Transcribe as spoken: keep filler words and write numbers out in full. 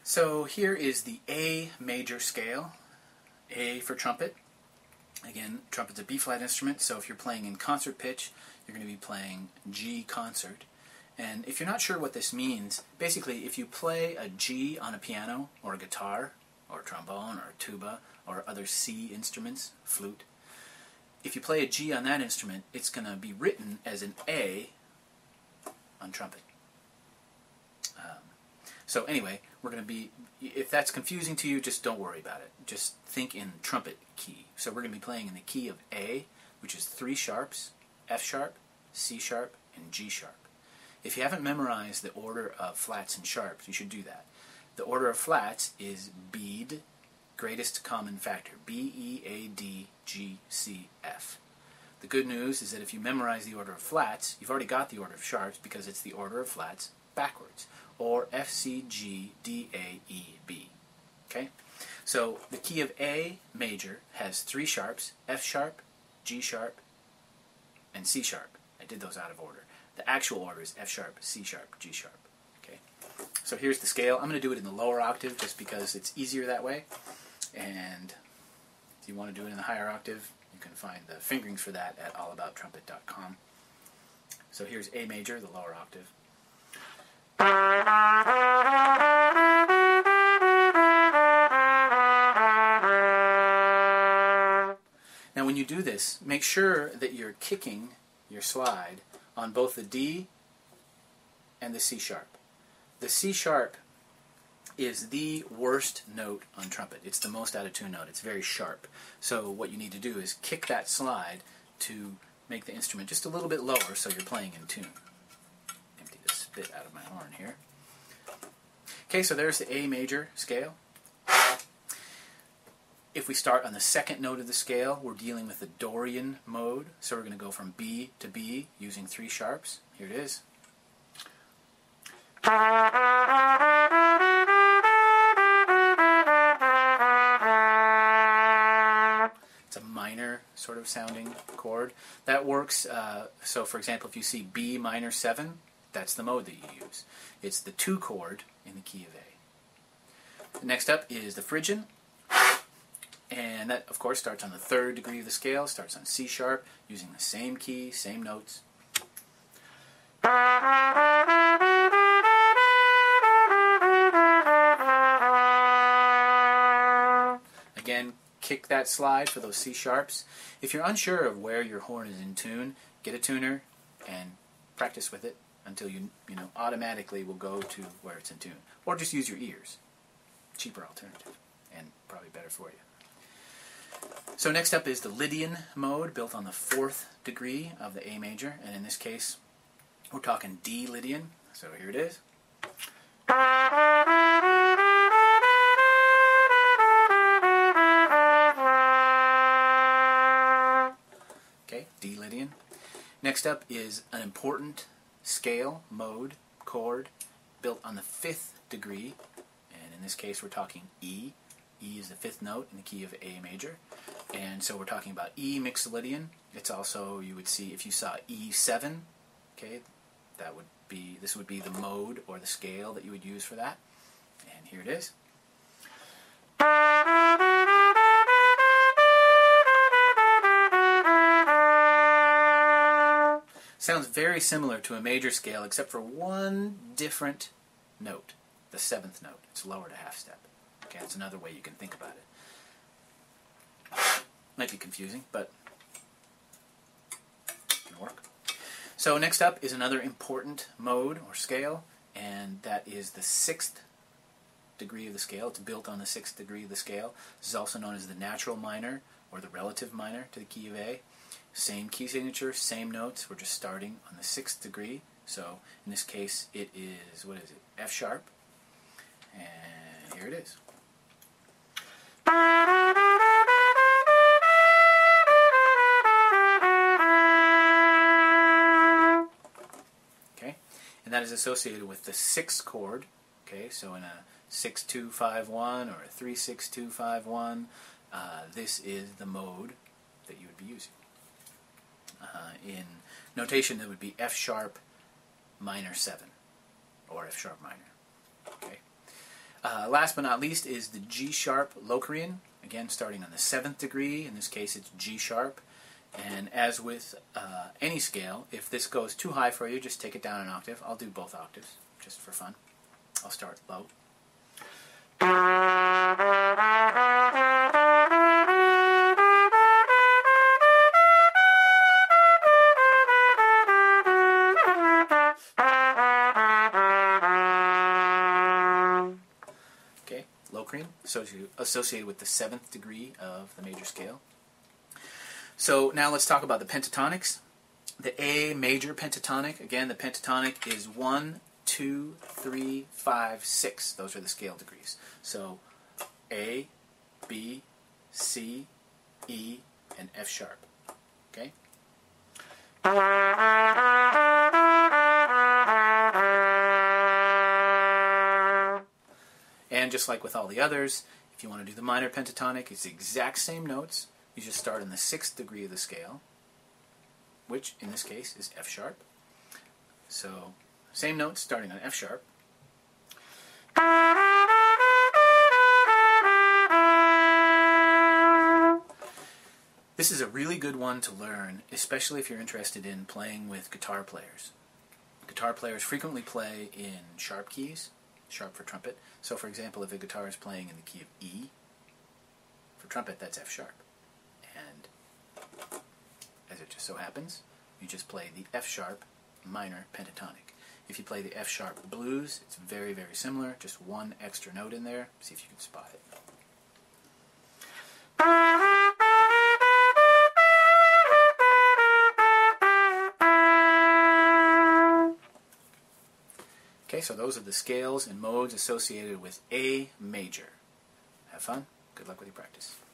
So here is the A major scale, A for trumpet. Again, trumpet's a B-flat instrument, so if you're playing in concert pitch, you're going to be playing G concert. And if you're not sure what this means, basically if you play a G on a piano or a guitar or a trombone or a tuba or other C instruments, flute, if you play a G on that instrument, it's going to be written as an A on trumpet. Um, so anyway, we're going to be, if that's confusing to you, just don't worry about it. Just think in trumpet key. So we're going to be playing in the key of A, which is three sharps, F sharp, C sharp, and G sharp. If you haven't memorized the order of flats and sharps, you should do that. The order of flats is bead, greatest common factor, B, E, A, D, G, C, F. The good news is that if you memorize the order of flats, you've already got the order of sharps because it's the order of flats backwards, or F, C, G, D, A, E, B. Okay? So the key of A major has three sharps, F sharp, G sharp, and C sharp. I did those out of order. The actual order is F sharp, C sharp, G sharp. Okay? So here's the scale. I'm going to do it in the lower octave just because it's easier that way. And if you want to do it in the higher octave, you can find the fingerings for that at all about trumpet dot com. So here's A major, the lower octave. Now when you do this, make sure that you're kicking your slide on both the D and the C sharp. The C sharp is the worst note on trumpet. It's the most out of tune note. It's very sharp. So what you need to do is kick that slide to make the instrument just a little bit lower so you're playing in tune. Empty the spit out of my horn here. Okay, so there's the A major scale. If we start on the second note of the scale, we're dealing with the Dorian mode. So we're going to go from B to B using three sharps. Here it is. It's a minor sort of sounding chord. That works, uh, so for example, if you see B minor seven, that's the mode that you use. It's the two chord in the key of A. Next up is the Phrygian. And that, of course, starts on the third degree of the scale, starts on C sharp, using the same key, same notes. Again, kick that slide for those C sharps. If you're unsure of where your horn is in tune, get a tuner and practice with it until you, you know, automatically will go to where it's in tune. Or just use your ears. Cheaper alternative, and probably better for you. So next up is the Lydian mode, built on the fourth degree of the A major, and in this case, we're talking D Lydian. So here it is. Okay, D Lydian. Next up is an important scale, mode, chord, built on the fifth degree, and in this case, we're talking E. E is the fifth note in the key of A major. And so we're talking about E Mixolydian. It's also, you would see, if you saw E seven, okay, that would be, this would be the mode or the scale that you would use for that. And here it is. Sounds very similar to a major scale except for one different note, the seventh note. It's lower to half step. Okay, that's another way you can think about it. Might be confusing, but it can work. So next up is another important mode or scale, and that is the sixth degree of the scale. It's built on the sixth degree of the scale. This is also known as the natural minor or the relative minor to the key of A. Same key signature, same notes. We're just starting on the sixth degree. So in this case, it is, what is it, F sharp. And here it is. Okay, and that is associated with the sixth chord. Okay, so in a six two five one or a three six two five one, uh, this is the mode that you would be using. Uh, in notation, that would be F sharp minor seven or F sharp minor. Okay. Uh, last but not least is the G sharp Locrian, again starting on the seventh degree. In this case it's G sharp. And as with uh, any scale, if this goes too high for you, just take it down an octave. I'll do both octaves, just for fun. I'll start low. Okay, Locrian, associated with the seventh degree of the major scale. So now let's talk about the pentatonics. The A major pentatonic, again the pentatonic is one, two, three, five, six. Those are the scale degrees. So A, B, C, E, and F sharp. Okay? And just like with all the others, if you want to do the minor pentatonic, it's the exact same notes. You just start in the sixth degree of the scale, which in this case is F sharp. So same notes starting on F sharp. This is a really good one to learn, especially if you're interested in playing with guitar players. Guitar players frequently play in sharp keys, sharp for trumpet. So for example, if a guitar is playing in the key of E, for trumpet that's F sharp. And as it just so happens, you just play the F sharp minor pentatonic. If you play the F sharp blues, it's very, very similar, just one extra note in there. See if you can spot it. Okay, so those are the scales and modes associated with A major. Have fun. Good luck with your practice.